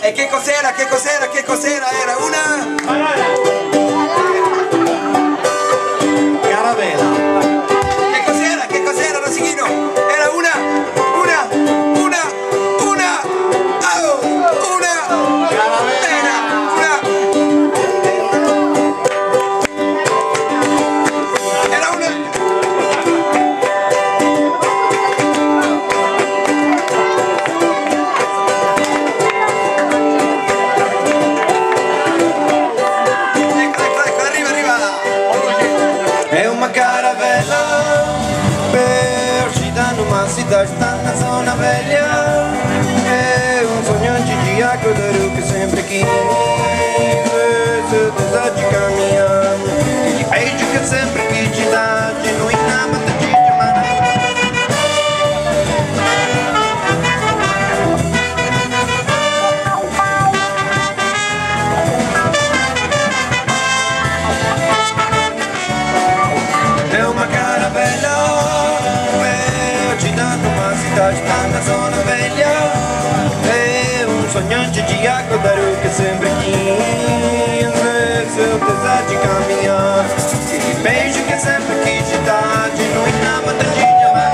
E che cos'era? Che cos'era? Che cos'era? Era una... caravella. Che cos'era? Che cos'era, Rosichino? Era una... Caravella. Era una... Ecco, arriva. È una caravella per Citano, ma si sta in zona veglia. È un sogno gigiaco da che sempre chi se disagi cammina. E peggio che sempre chi ci dà genuina ma te ci chiamano. È una caravella per Citano, ma si sta in zona veglia. È un sogno gigiaco da che sempre chi se disagi cammina. E peggio che sempre chi ci dà genuina ma te ci chiamano.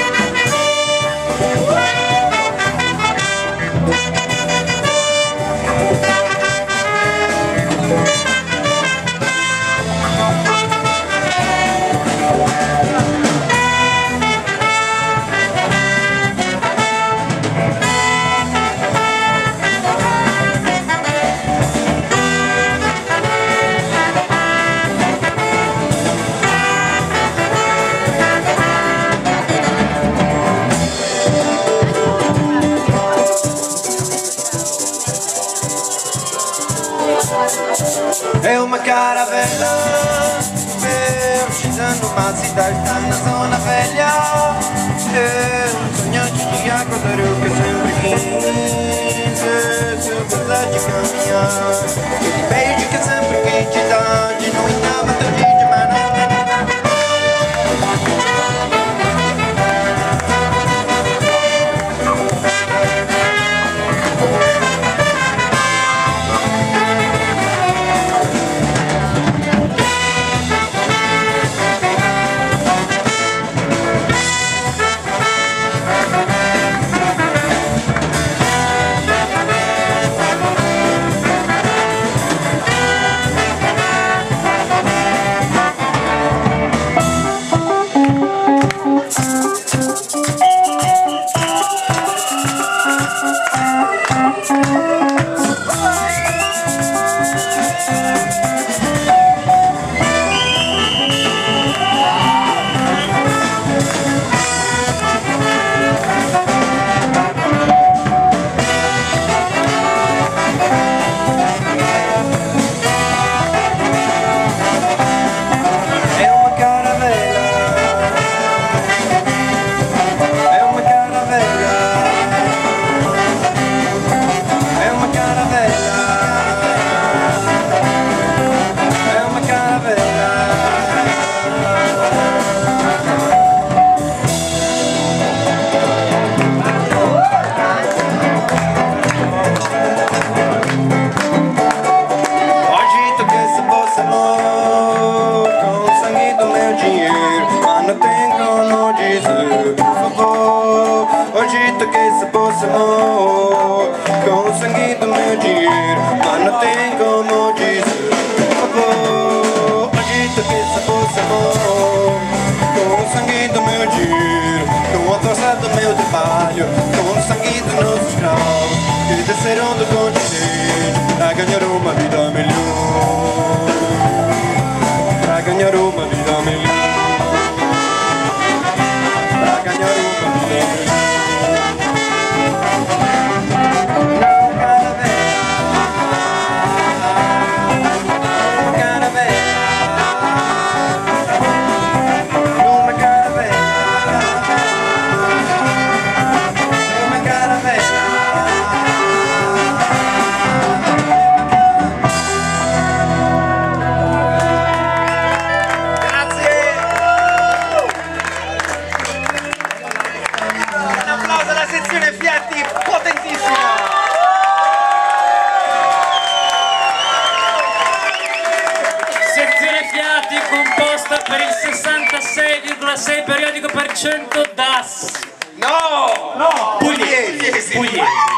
È una caravella per Citano, ma si sta in zona veglia. È un sogno gigiaco da che sempre chi se disagi cammina. E peggio che sempre chi ci dà genuina ma te ci chiamano. Che se fossimo com o sangue do meu dinheiro, mas não tem como dizer, por favor. Acredito que se fossimo com o sangue do meu dinheiro, com a força do meu trabalho, com o sangue dos nossos escravos que desceram do continente para ganhar uma vida melhor, para ganhar uma vida melhor, para ganhar uma vida melhor. 96 periodico per 100 DAS. No! Pugliese.